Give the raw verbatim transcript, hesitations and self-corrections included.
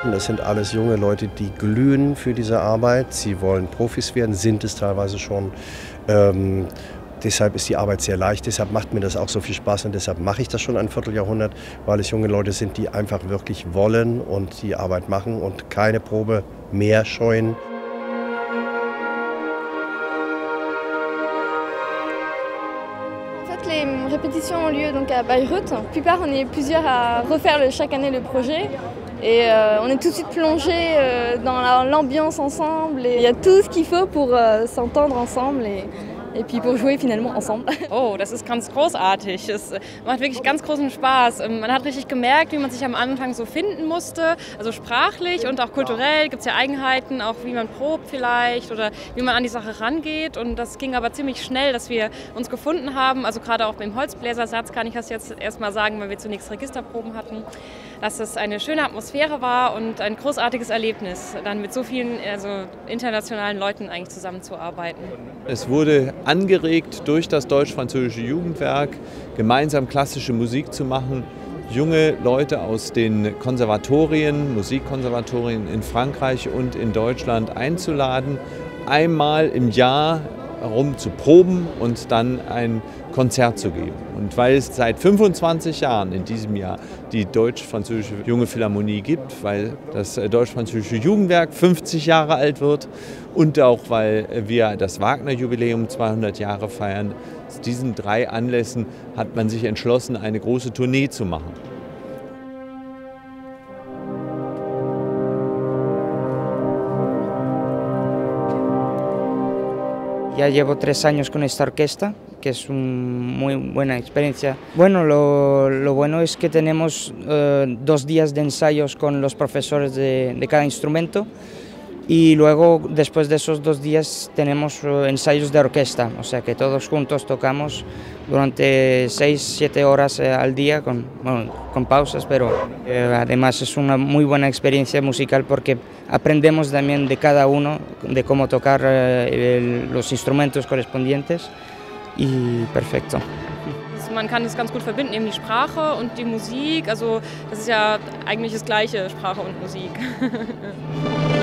Studenten, das sind alles junge Leute, die glühen für diese Arbeit. Sie wollen Profis werden, sind es teilweise schon. Ähm, deshalb ist die Arbeit sehr leicht, deshalb macht mir das auch so viel Spaß und deshalb mache ich das schon ein Vierteljahrhundert, weil es junge Leute sind, die einfach wirklich wollen und die Arbeit machen und keine Probe mehr scheuen. Les répétitions ont lieu donc à Bayreuth. Plus tard, on est plusieurs à refaire le, chaque année le projet. Et euh, on est tout de suite plongé euh, dans l'ambiance ensemble. Et il y a tout ce qu'il faut pour euh, s'entendre ensemble et, et puis pour jouer finalement ensemble. Oh, das ist ganz großartig. Es macht wirklich ganz großen Spaß. Man hat richtig gemerkt, wie man sich am Anfang so finden musste. Also sprachlich und auch kulturell gibt es ja Eigenheiten, auch wie man probt vielleicht oder wie man an die Sache rangeht. Und das ging aber ziemlich schnell, dass wir uns gefunden haben. Also gerade auch beim Holzbläsersatz kann ich das jetzt erstmal sagen, weil wir zunächst Registerproben hatten, dass es eine schöne Atmosphäre war und ein großartiges Erlebnis, dann mit so vielen also internationalen Leuten eigentlich zusammenzuarbeiten. Es wurde angeregt durch das Deutsch-Französische Jugendwerk, gemeinsam klassische Musik zu machen, junge Leute aus den Konservatorien, Musikkonservatorien in Frankreich und in Deutschland einzuladen, einmal im Jahr herum zu proben und dann ein Konzert zu geben. Und weil es seit fünfundzwanzig Jahren in diesem Jahr die Deutsch-Französische Junge Philharmonie gibt, weil das Deutsch-Französische Jugendwerk fünfzig Jahre alt wird und auch weil wir das Wagner-Jubiläum zweihundert Jahre feiern, aus diesen drei Anlässen hat man sich entschlossen, eine große Tournee zu machen. Ya llevo tres años con esta orquesta, que es una muy buena experiencia. Bueno, lo, lo bueno es que tenemos eh, dos días de ensayos con los profesores de, de cada instrumento y luego, después de esos dos días, tenemos eh, ensayos de orquesta, o sea que todos juntos tocamos durante seis, siete horas eh, al día, con, bueno, con pausas, pero eh, además es una muy buena experiencia musical porque aprendemos también de cada uno, de cómo tocar eh, el, los instrumentos correspondientes y perfecto. Man kann es ganz gut verbinden, eben die Sprache und die Musik, also das ist ja eigentlich das Gleiche, Sprache und Musik.